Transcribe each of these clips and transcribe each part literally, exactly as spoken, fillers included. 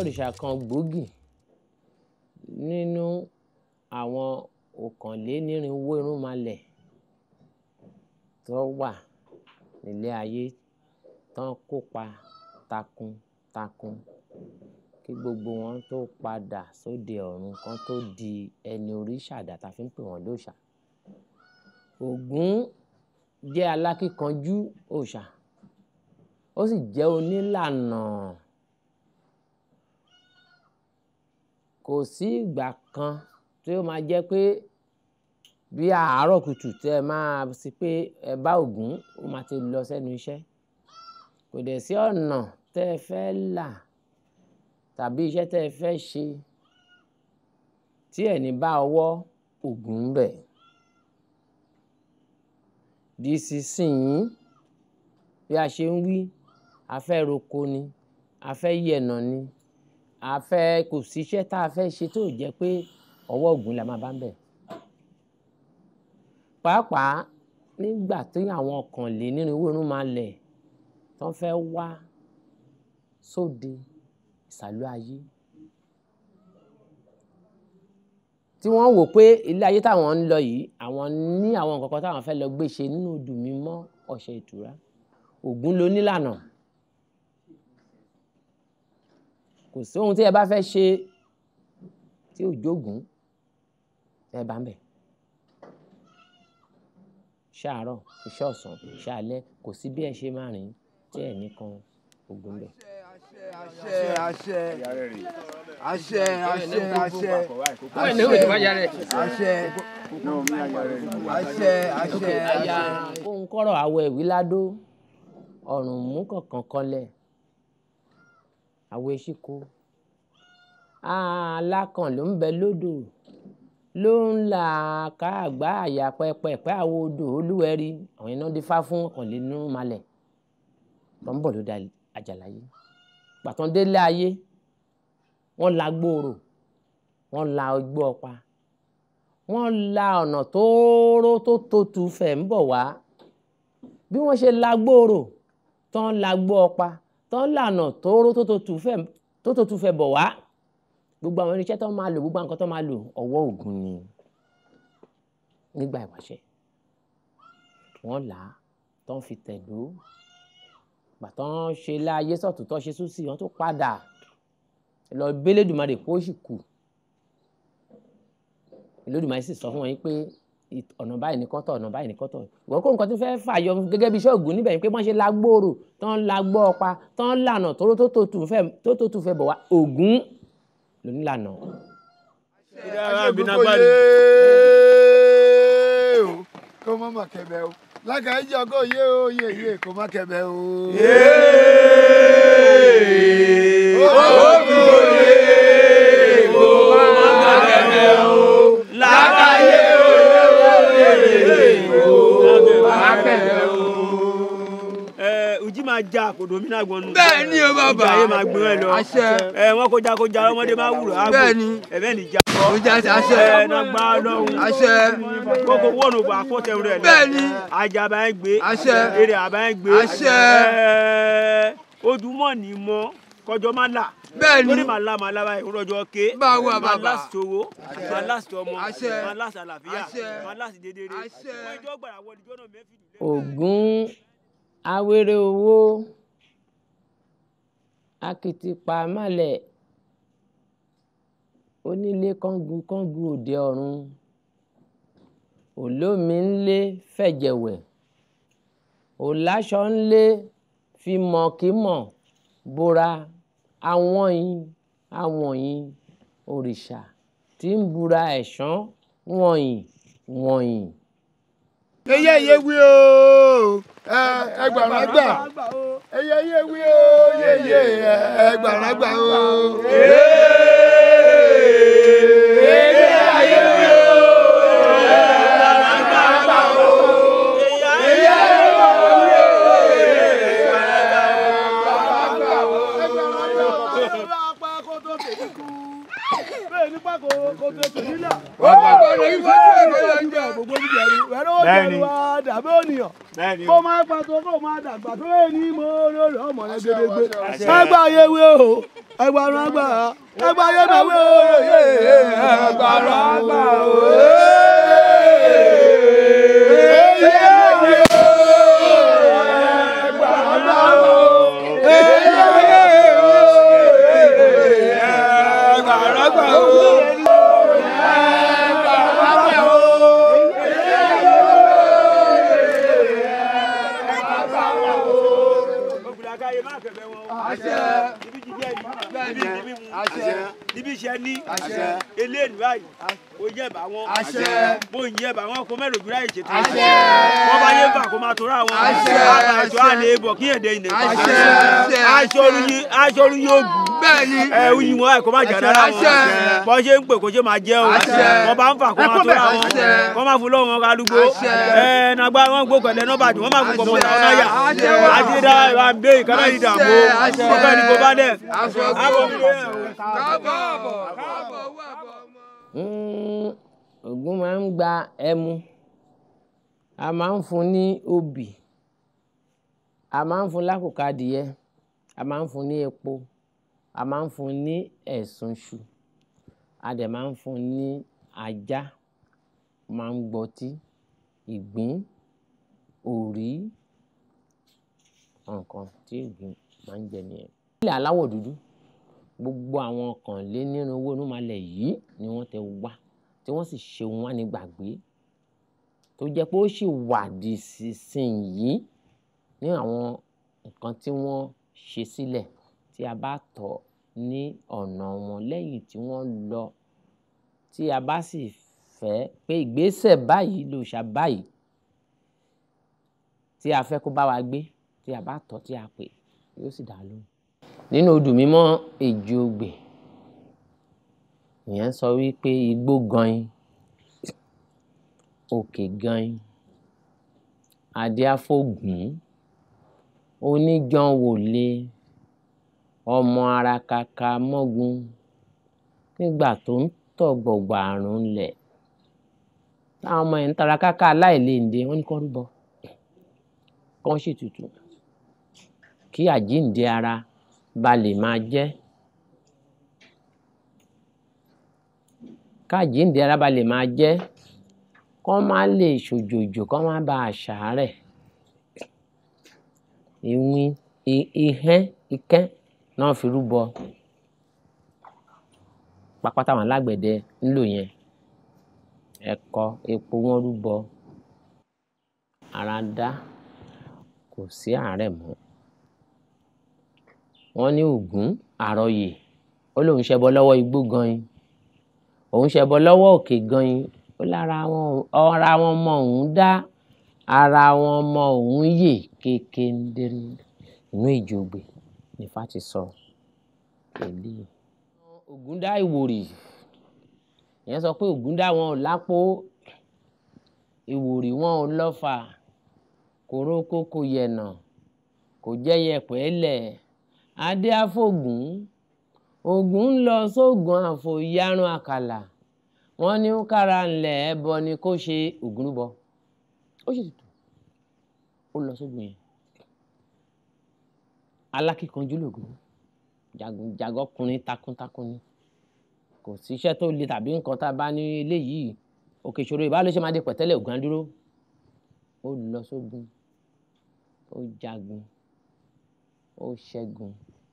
òrìṣà kan gbòógì nínú àwọn ọ̀kànlénírínwó irúnmalẹ̀ tó wà nílé ayé tán kópa takuntakun kí gbogbo wọn tó padà sóde ọ̀run kan tó di ẹni òrìṣà àdá tá fi ń pè wọ́n lóòṣà. Ògún jẹ́ alákíkanjú òòṣà, ó sì jẹ́ onílànà. Kò sí ìgbà kan tí ó máa jẹ́ pé bí àárọ̀ kùtù tẹ́ ẹ máa sí pé ẹ bá Ògún, ó máa ti lọ sẹ́nu iṣẹ́. Kò dẹ̀ sí ọ̀nà tẹ́ ẹ fẹ́ là tàbí iṣẹ́ tẹ́ ẹ fẹ́ ṣe tí ẹ̀ ní bá ọwọ́ Ògún ń bẹ̀. Di sísìnyí bí a ṣe ń wí, a fẹ́ roko ni, a fẹ́ yẹ̀nà ni, a fẹ́ kò sí iṣẹ́ tá a fẹ́ ṣe tó jẹ́ pé ọwọ́ Ògún la máa bá ń bẹ̀. Pàápàá nígbà tí àwọn ọ̀kànlénírínwó irúnmalẹ̀ tán fẹ́ wá sóde ìsàlú ayé, tí wọ́n wò pé ilé ayé táwọn ń lọ yìí, àwọn ní àwọn nǹkan kan táwọn fẹ́ lọ gbé ṣe nínú odù mímọ́ ọ̀ṣẹ́ ìtura. Ògún ló nílànà. Kò sí ohun tí ẹ bá fẹ́ ṣe tí ò jógún ẹ bá ń bẹ̀. Iṣẹ́ àárọ̀, iṣẹ́ ọ̀sán, iṣẹ́ alẹ́, kò sí bí ẹ ṣe máa rìn tí ẹ̀ ní kan Ògún bẹ̀. Àṣẹ àṣẹ àṣẹ àṣẹ àṣẹ àṣẹ àṣẹ àyà ohun kọ́rọ̀ àwọ̀ ẹ̀wí ládó ọ̀rùn mú kọ̀ọ̀kan kọlẹ̀ àwọ̀ eṣíko alákàn ló ń bẹ lódò ló ń là ká àgbá àyà pẹpẹpẹ àwọn odò olúwẹ̀rí àwọn iná dífá fún ọ̀kànlénírínmalẹ̀ tó ń bọ̀ ló da àjàláyé. Pàtàn délé ayé wọ́n la gbòòrò, wọ́n la ogbó ọ̀pá, wọ́n la ọ̀nà tóóró tó tótù fẹ̀ ń bọ̀ wá. Bí wọ́n ṣe la gbòòrò tán la gbó ọ̀pá tán lànà tóóró tó tótù fẹ̀ bọ̀ wá, gbogbo àwọn irinṣẹ́ tó máa lò, gbogbo nǹkan tó máa lò ọwọ́ Ògún ni nígbà ìwáṣẹ̀. Wọ́n là á tán fi tẹ̀dó, gbàtán ṣe láyé sọ̀tún tó ṣe súnsì, wọ́n tó padà lọ b'Elédùmarè kó sì kù. Elédùmarè sì sọ fún wọn pé ọ̀nà báyìí ní kọ́tọ̀, ọ̀nà báyìí ní kọ́tọ̀. Ìwọ́n kó nǹkan tó fẹ́ fàyọ gẹ́gẹ́ bí iṣẹ́ Ògún níbẹ̀ ni pé wọ́n ṣe lágbòòrò tán lágbó ọ̀pá tán lànà tóró tó tó fẹ́ bọ̀ wá. Ògún ló ní lànà. Kó má má kẹ̀bẹ̀ o. Lága ẹjọ́ kó yé o yé yé kó má kẹ̀bẹ̀ o. Ògún òye kó má kẹ̀bẹ̀ o. Lága yé o yé yé kó má kẹ̀bẹ̀ o. Ují máa já àkòdò mi náà gbọ́nù. Bẹ́ẹ̀ ni o bàbá. Ìjà yé máa gbé ẹ lọ. Àṣẹ. Ẹ wọ́n kó já kó já ọmọdé máa wúrò. Bẹ́ẹ̀ ni. Ẹ̀bẹ̀ ní já. Oúnjẹ àti àṣẹ. Ẹ náà gbá lọ́hùn. Àṣẹ. Kókó wọ́ọ̀nù bọ̀ àkọ́tẹ̀ rẹ̀ lọ. Bẹ́ẹ̀ ni. Ajá bá ń gbé. Àṣẹ. Èrè àbá ń gbé. Àṣẹ. Ojúmọ́ ni mọ́ kọjọ́ máa là. Bẹ́ẹ̀ ni. Lórí màá lá màá lá báyìí ìrọ̀jọ́ ké. Báwo àbàbà. Màá láti owó. Màá láti ọmọ. Àṣẹ. Màá láti àlàáfíà. Àṣẹ. Màá láti dédéré. Àṣẹ. Wọ́n ìjọ gbàrà wọlé ìjọ náà mẹ́fì. Ògún awéré owó akitipa málẹ̀ onílé kángun kángun òde ọ̀run olómi ńlé fẹ̀jẹ̀wẹ̀ òláṣọ ńlé fi mọ̀kímọ̀ bora àwọn yìí àwọn yìí òrìṣà tí ń bura ẹ̀ṣán wọ̀nyí wọ̀nyí. Eye ye wí o, ẹgbàrún gbà. Eye ye wí o, yeye ẹgbàrún gbà o. Eye ye wí o, ẹgbàrún gbà o. Eye ye wí o, ẹgbàrún gbà o. Apá kó tó tèmi kú. Bẹ́ẹ̀ ni pákó kó tó tèmi là. Wọ́n bá gbọ́dọ̀ ìfọ́jú ẹ̀fọ́ yẹn gbà gbogbo níbi ẹ̀rí. fẹ́ ló jẹun wa dàbí ònìyàn kó máa pàtó kó máa dàgbà tó lè ní mo lórí ọmọ rẹ gédégbé ẹgbà ayé wé o ẹgbà ọ̀run àgbà ẹgbà ayé máa wé o ẹgbà ọ̀run àgbà o. níbi iṣẹ́ ní eléyìí báyìí ó jẹ́ bá wọn bó ń yẹ bá wọn kó mẹ́rin òbí ráyè ṣètò wọ́n bá yé bà kó máa tóra wọn àgbà ètò àlè bọ̀ kí èdè ìnẹ̀ aṣọ orí yóò gùn ẹ oyin wọn kó má jà dára wọn bọ́ ṣe ń pè kó ṣe máa jẹ́ o wọ́n bá ń fà kó máa tóra wọn wọ́n máa fún lọ́wọ́ wọn kálúgbó ẹ nàgbà wọn gbó pẹ̀lẹ́ nọ́bà tí wọ́n máa fún kọ̀mọ́ náà náà yà àti dá ìwà ń gbé ìkànnì ìdààmú ọ̀fẹ́ ni kò bá dẹ̀ Ògún máa ń gba ẹmu, a máa ń fún ní obì, a máa ń fún lákòókò adìyẹ, a máa ń fún ní epo, a máa ń fún ní ẹ̀sùn iṣu, a dẹ̀ máa ń fún ní ajá, máa ń gbọtí, ìgbín, òrí, nǹkan tí ìgbín máa ń jẹ nìyẹn. Ilẹ̀ aláwọ̀ dúdú gbogbo àwọn ọ̀kànlénírínwó onúmalẹ̀ yìí ni wọ́n tẹ wá tí wọ́n sì ṣe wọn ní gbàgbé tó jẹ́ pé ó sì wà di sísìnyí ní àwọn nǹkan tí wọ́n ṣe sílẹ̀ tí a bá tọ̀ ní ọ̀nà wọn lẹ́yìn tí wọ́n lọ tí a bá sì fẹ́ pé ìgbésẹ̀ báyìí lòòṣà báyìí tí a fẹ́ kó bá wa gbé tí a bá tọ̀ tí a pè yóò sì dá lóhùn. Nínú odù mímọ́ Èjìogbè ìyẹn sọ wípé igbó gan-in òkè gan-in adíáfógún oníjànwòlé ọmọ ara kaka mọ́gun nígbà tó ń tọ̀ gbọ̀gbà àrùn lẹ̀ táwọn ọmọ yẹn ń tara káká aláìléǹde wọ́n ní kó rúbọ kán ṣètùtù kí àjíǹde ara ba lè máa jẹ́ káàjíǹde ara ba lè máa jẹ́ kán má lè ṣòjòjò kán má ba àṣàárẹ̀ ìwín ihẹ́ ikẹ́ náà fi rúbọ pápá táwọn alágbẹ̀dẹ ń lò yẹn ẹ̀kọ epo wọn rúbọ ara dá kò sí àárẹ̀ mọ́. Wọ́n ní Ògún àrọyè ó lóun ṣẹbọ lọ́wọ́ igbó gan-in òun ṣẹbọ lọ́wọ́ òkè gan-in ó lára wọn ara wọn ọmọ òun dá ara wọn ọmọ òun yè kékeré inú Èjìogbè ní Ifá ti sọ èlé. Ògún dá Ìwòrì ìyẹn sọ pé Ògún dá wọn ò lápò Ìwòrì wọn ò lọ́fà kòrókó kò yẹ̀nà kò jẹ́ yẹpẹ̀ lẹ̀ adíáfógún Ògún ń lọ sógun àfòyárún àkàlà wọ́n ní ó kára ńlẹ̀ ẹbọ ni kó ṣe Ògún rúbọ ó sì tù ó lọ sógun yẹn alákìkanjú lògún jagunjagun ọkùnrin takuntakun ni kò síṣẹ́ tó le tàbí nǹkan tá a bá ní eléyìí òkè ìṣòro ìbá ló ṣe máa dé pẹ̀tẹ́lẹ̀ Ògún á dúró ó lọ sógun ó jagun ó ṣẹ́gun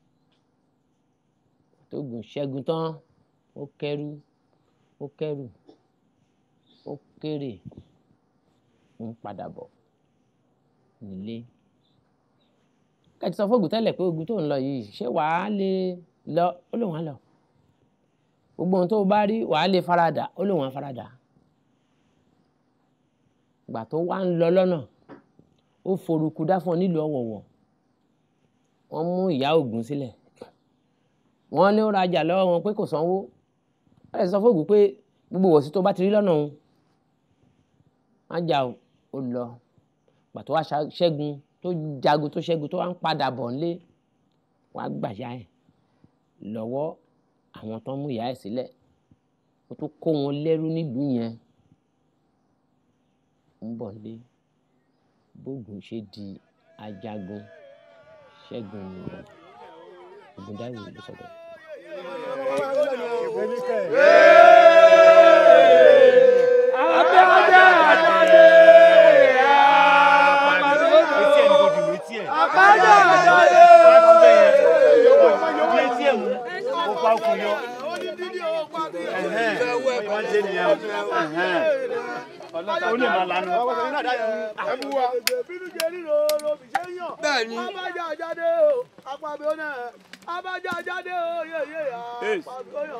tógun ṣẹ́gun tán ó kẹ́rù ó kẹ́rù ó kéré ń padà bọ̀ nílé. Kẹ́tì sọ fóògùn tẹ́lẹ̀ pé ogun tó ń lọ yìí ṣé wàá lè lọ ó lóun á lọ gbogbo ohun tó bá rí wàá lè faradà ó lóun á faradà ìgbà tó wá ń lọ lọ́nà ó forúkú dá fún ọ nílùú Ọ̀wọ̀wọ̀ wọ́n mú ìyá Ògún sílẹ̀ wọ́n ní ó rajà lọ́wọ́ wọn pé kò sanwó wọ́n lè sọ fóògùn pé gbogbo wọ̀sí tó bá ti rí lọ́nà òun má jà ó lọ ìgbà tó wá ṣẹ́gun tó jagun tó ṣẹ́gun tó wá ń padà bọ̀ nílé wàá gbàyà ẹ̀ lọ́wọ́ àwọn tó ń mú ìyá ẹ̀ sílẹ̀ ó tún kó wọn lẹ́rú nílùú yẹn ń bọ̀ lé bógun ṣe di ajagun ṣẹ́gun ní Ògún dáwò ló sọ̀rọ̀. Bẹ́ẹ̀ni. Abájá jáde o, apàbí ọ̀nà. Abájá jáde o, yéyé ya. Apàbí ọ̀nà.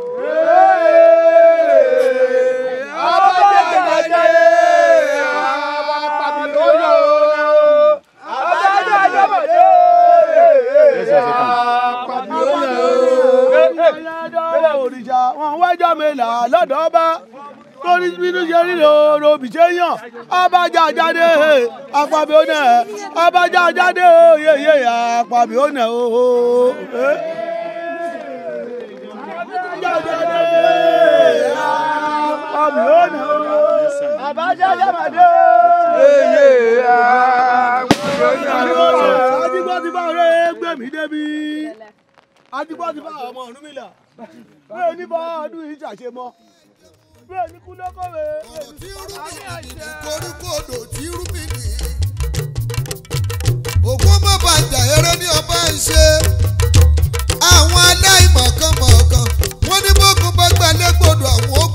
Abájá jáde apàbí ọ̀nà. Abájá jáde apàbí ọ̀nà. Òrìṣà wọn wájà mélà lọ́dọ̀ ọba. Lórí bínú ṣe rí lóòrò bí ṣe yàn. Abájá jáde apàbí ọ̀nà. Abájá jáde o, yéyé ya. Apàbí ọ̀nà o. Abájá jáde apàbí ọ̀nà o. Abájá jáde yéyé ya. Adigbọ́ ti bá ọ̀rẹ́ gbé mi débi. Adigbọ́ ti bá ọmọ Ọ̀rúnmìlà. Bẹ́ẹ̀ ní bá ọdún yìí ṣàṣe mọ́. Bẹ́ẹ̀ ní kúndọ́kọ̀wé. Ọ̀rọ̀ tí rúbìnì koríko odò tí rúbìnì. Ògún má bàjá eré ní ọba ń ṣe. Àwọn aláìmọ̀kànmọ̀kàn wọ́n ní bókun bá gbalẹ̀ gbọdọ̀ àwọn